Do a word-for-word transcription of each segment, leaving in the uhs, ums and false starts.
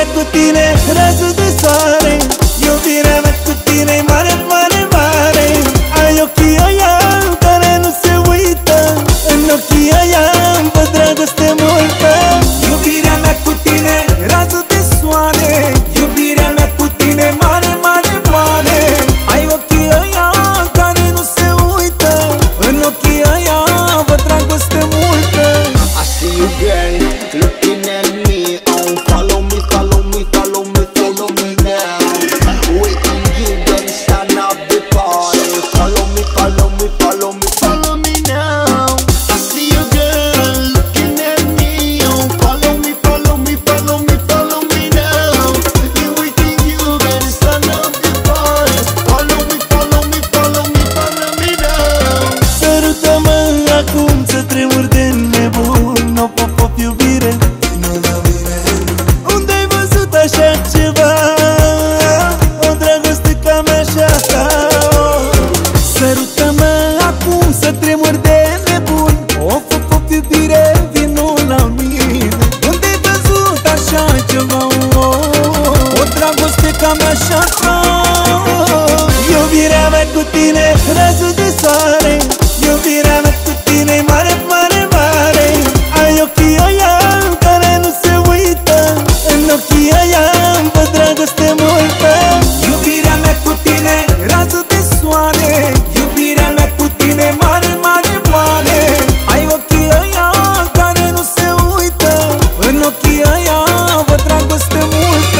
mea cu tine, razul de soare. Iubirea mea cu tine e mare, mare, mare. Ai ochii aia care nu se uită, în ochii aia văd dragoste multă. Iubirea mea cu tine, razul de soare. Iubirea mea cu tine mare, mare, mare. Ai ochii aia care nu se uită, în ochii aia văd dragoste multă. I see you girl, looking at me. Oh, follow me, follow me, follow me, follow me now. Waiting you then stand up the party. Follow me, follow me, follow me, follow me now. I see you girl, looking at me. Oh, follow me, follow me, follow me, follow me now. You waiting you then stand up the party. Follow me, follow me, follow me, follow me now. Sărută-mă acum să tremur de nebun. O pop, pop, iubire, vino la mine. Unde-ai văzut așa ceva? O dragoste ca mea și asta. Sărută-mă acum să tremur de nebun. O pop, pop, iubire, vino la mine. Unde-ai văzut așa ceva? O dragoste ca mea și asta. Iubirea mea cu tine, razul de soare. Iubirea mea cu tine e mare, mare, mare. Ai ochii aia care nu se uită, în ochii aia văd dragoste multă. Iubirea mea cu tine, razul de soare. Iubirea mea cu tine mare, mare, mare. Ai ochii aia care nu se uită, în ochii aia văd dragoste multă.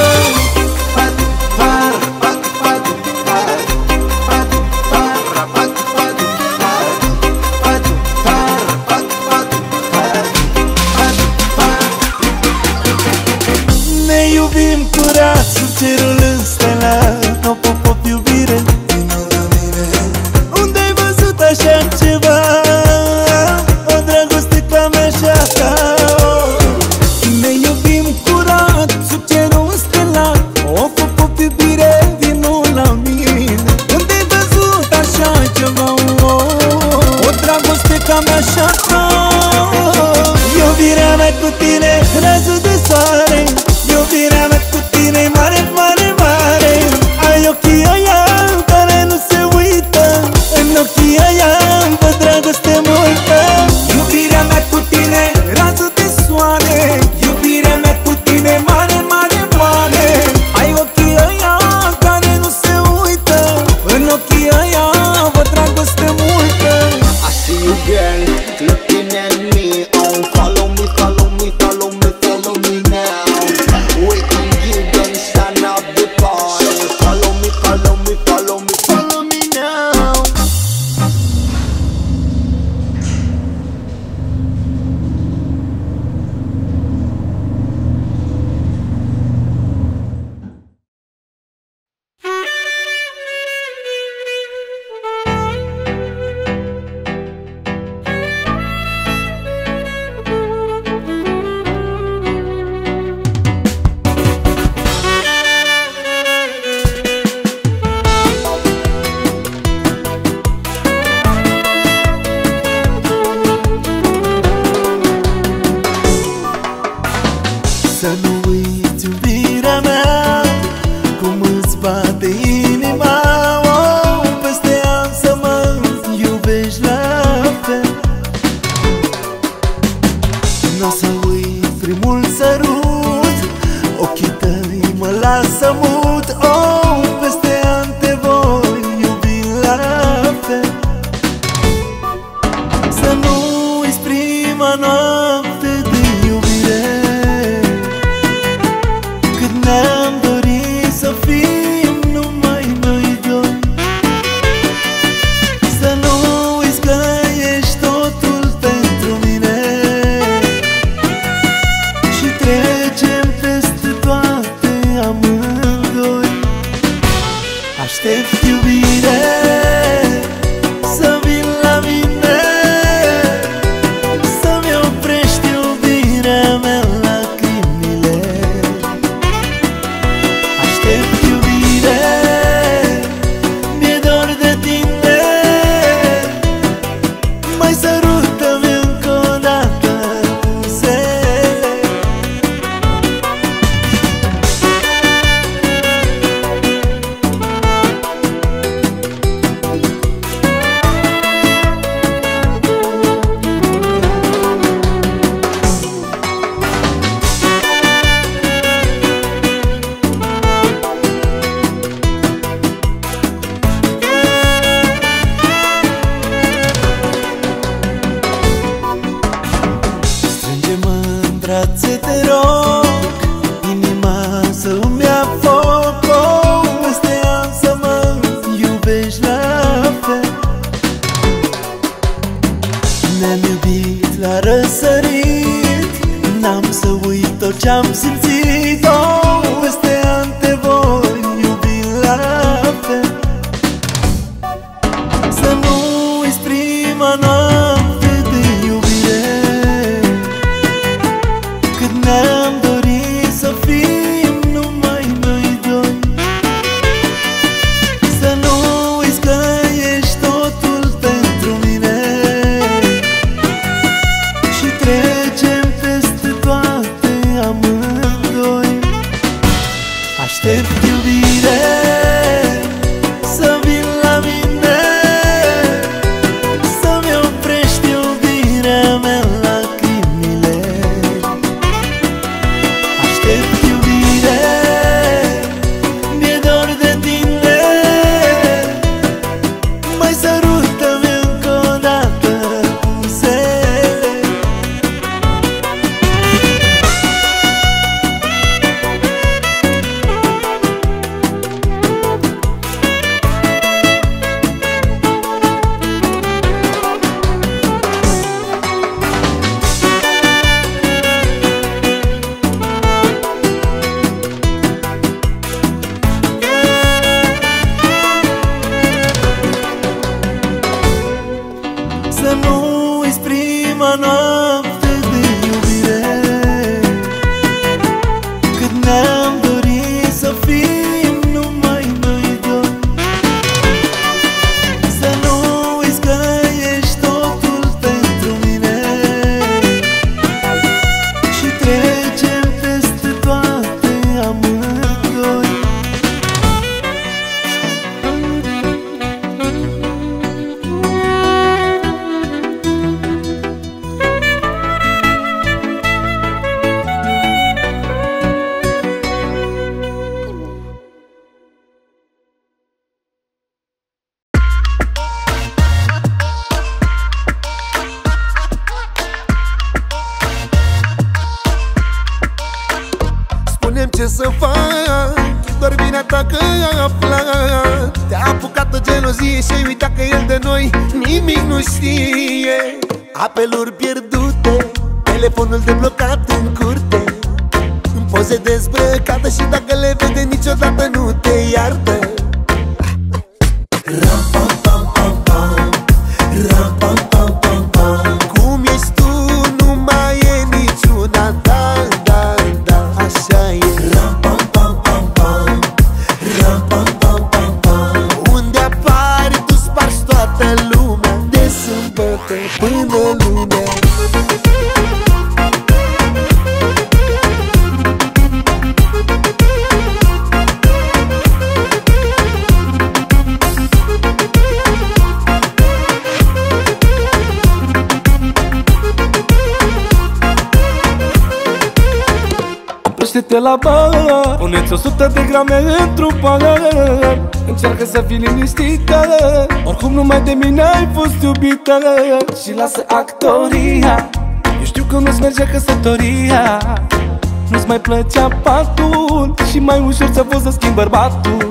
Ne iubim curat sub cerul înstelat. O pop, pop, iubire, vino la mine. Unde-ai văzut așa ceva? O dragoste ca mea și asta. Ne iubim curat sub cerul înstelat. O pop, pop, iubire, vino la mine. Unde-ai văzut așa ceva? O dragoste ca mea și asta. Iubirea mea cu tine, razul de soare. Iubirea mea cu tine e mare, mare, mare. Ai ochii aia care nu se uită, în ochii aia văd dragoste multă. Iubirea mea cu tine, razul de soare. Iubirea mea cu tine mare, mare, mare. Ai ochii aia care nu se uită, în ochii aia văd dragoste multă. I see you girl, looking at me. Oh, follow me, follow me, follow me, follow me now. Waiting you then stand up the party. Follow me, follow me, follow me, follow me now. Să nu uiți iubirea mea, cum îți bate inima. Oh, peste ani să mă iubești la fel. N-o să uiți primul sărut, ochii tăi mă lasă mut. Oh, peste ani te voi iubi la fel. Să nu uiți prima noapte de iubire, cât ne-am dorit să fim numai noi doi. Să nu uiți că ești totul pentru mine și trebuie am simțit-o, peste ani te voi iubi la fel. Să nu uiți prima noapte de iubire, când ne-am dorit să fim numai noi doi. Să nu uiți că ești totul pentru mine și trecem peste toate amândoi. Aștept iubire să vin la mine, să-mi oprești iubirea mea lacrimile. Aștept iubire, mi-e dor de tine, mai sărută-mi încă o dată buzele. Să nu uiți prima noapte de iubire, când ne-am dorit să fim numai noi doi. Să nu uiți că ești totul pentru mine și trecem peste toate amândoi. Spune-mi ce să fac, doar vina ta că a aflat. Te-a apucat o gelozie și ai uitat că el de noi nimic nu știe. Apeluri pierdute, telefonul deblocat în curte, în poze dezbrăcată și dacă le vede niciodată nu te iartă. Ram-pam-pam-pam-pam, ram-pam-pam-pam-pam. Cum ești tu nu mai e niciuna, da, da, da, așa e. Ram-pam-pam-pam-pam, ram-pam-pam-pam-pam. Unde apari tu spargi toată lumea, de sâmbătă până lunea. Oprește-te la bar, puneți o sută de grame într-un pahar. Încearcă să fii liniștită, oricum numai de mine ai fost iubită. Și lasă actoria, eu știu că nu-ți merge căsătoria. Nu-ți mai plăcea patul și mai ușor ți-a fost să schimbi bărbatul.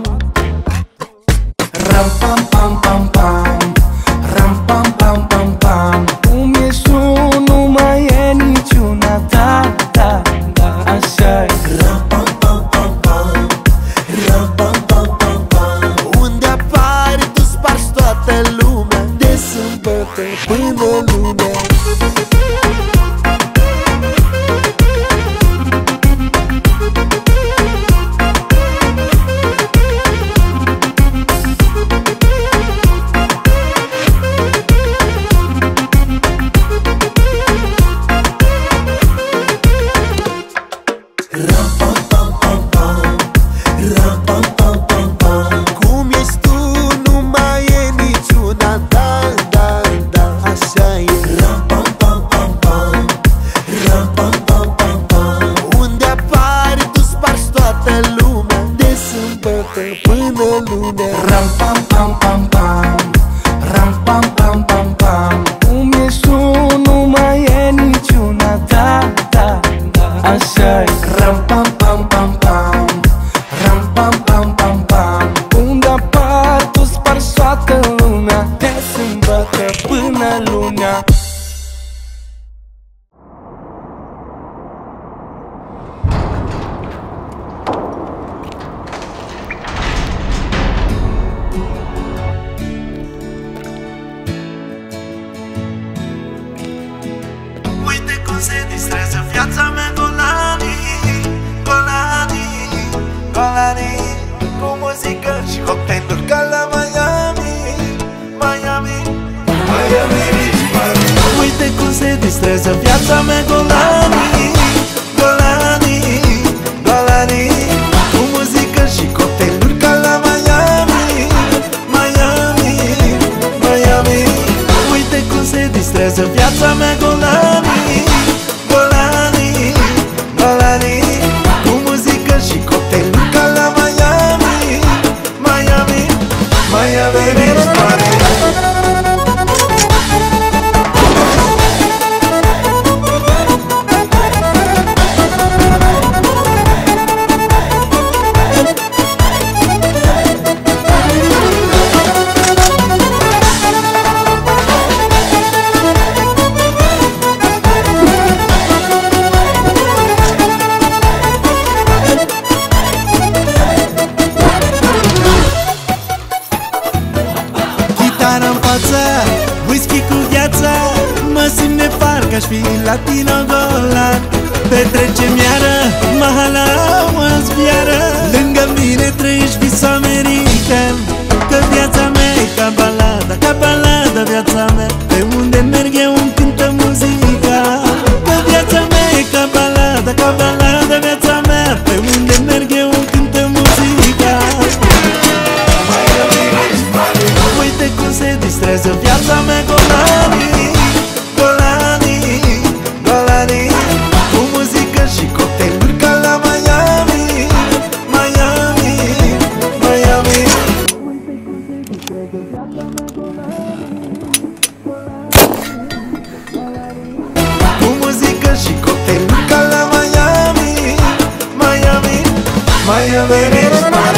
Ram-pam-pam-pam-pam, ram-pam-pam-pam-pam. Cum ești tu, nu mai e niciuna, da, da, da, așa-i. Ram-pam-pam-pam-pam, ram-pam-pam-pam-pam. Unde apari tu spargi toată lumea, de sâmbătă până lunea. Cum ești tu, nu mai e niciuna, da, da, da, așa e. Ram-pam-pam-pam-pam, ram-pam-pam-pam-pam. Unde apari tu spargi toată lumea, de sâmbătă până lunea. Ram-pam-pam-pam-pam, ram-pam-pam-pam-pam. Cum ești tu, nu mai e niciuna, da, da, da, așa-i. Ram-pam-pam-pam-pam, ram-pam-pam-pam-pam. Unde apar tu spargi toată lumea, de sâmbătă până lunea. distrează viața mea golanii, golanii, golanii, cu muzică și cocktailuri ca la Miami, Miami, Miami. Uite cum se distrează viața mea golanii, golanii, golanii, cu muzică și cocktailuri ca la Miami, Miami, Miami Beach Party. Whisky cu viața, mă simt de parcă aș fi latino golan. Petrecem iară, mahala o zbiară, lângă mine trăiești vis american. Că viața mea e ca balada, ca balada viața mea, pe unde merg eu îmi cântă muzica. Că viața mea e ca balada, ca balada viața mea, pe unde merg eu îmi cântă muzica. Uite cum se distrează viața mea golanii, golanii, golanii, cu muzică și cocktailuri ca la Miami, Miami, Miami. Uite cum se distrează viața mea golanii, cu muzică și cocktailuri ca la Miami, Miami, Miami Beach Party.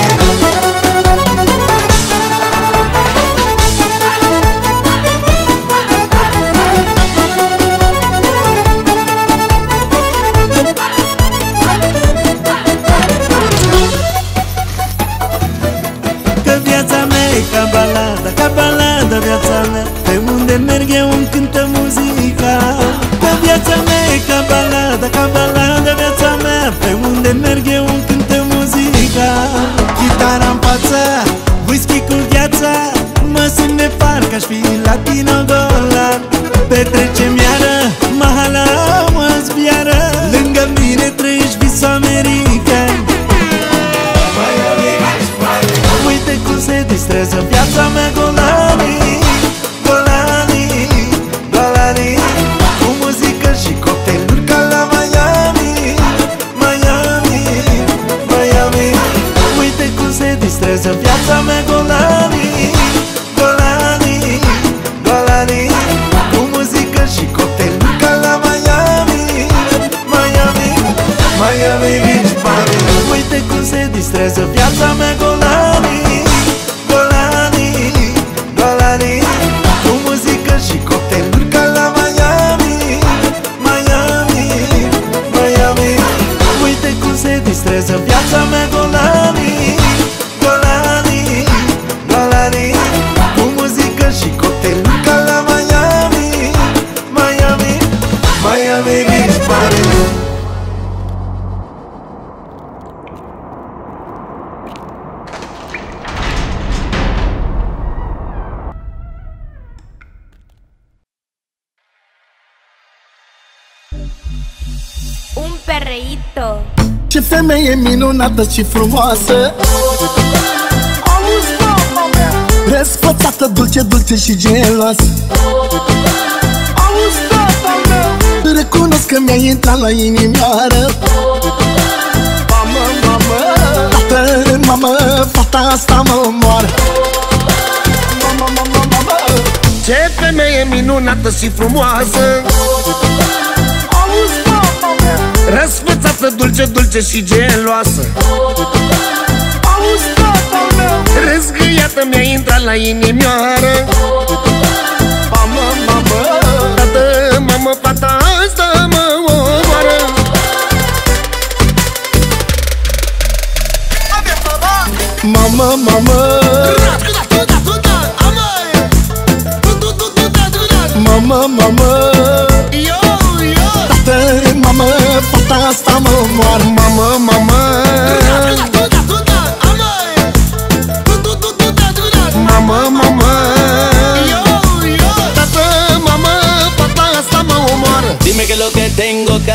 Ca balada, ca balada viața mea, pe unde merg eu îmi cântă muzica. Că viața mea e ca balada, ca balada viața mea, pe unde merg eu îmi cântă muzica. Chitara-n față, whisky cu viața, mă simt de parcă aș fi latino golan. Petrecem iară, mahala o zbiară, lângă mine trăiești vis american. Uite cum se distrează viața mea golanii, golanii, golanii, cu muzică și cocktailuri ca la Miami, Miami, Miami. Uite cum se distrează viața mea golanii, golanii, golanii, cu muzică și cocktailuri ca la Miami, Miami, Miami Beach Party. Uite cum se distrează viața mea golanii, golanii, golanii, cu muzică și cocktailuri ca la Miami, Miami, Miami. Uite cum se distrează viața mea golanii, golanii, golanii, cu muzică și cocktailuri ca la Miami, Miami, Miami Beach Party. Un perreíto. Ce femeie minunată și frumoasă, răsfățată, dulce, dulce și geloasă. Recunosc că mi-ai intrat la inimioară. Mamă, mamă, tată, mamă, fata asta mă omoară. Mamă, mamă, mamă, ce femeie minunată și frumoasă, răsfățată, dulce, dulce și geloasă. Răzgâiată mi-a intrat la inimioară. Mamă, mamă, tată, mamă, fata asta mă omoară. Mamă, mamă, mamă, mamă, tată, mamă, fata asta mă omoară. Mamă, mamă, mamă, mamă, tată, mamă, fata asta mă omoară.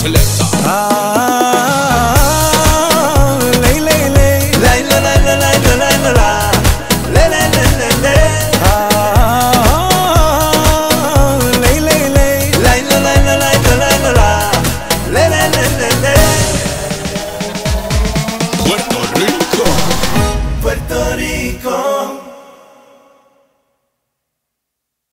selector. Ah,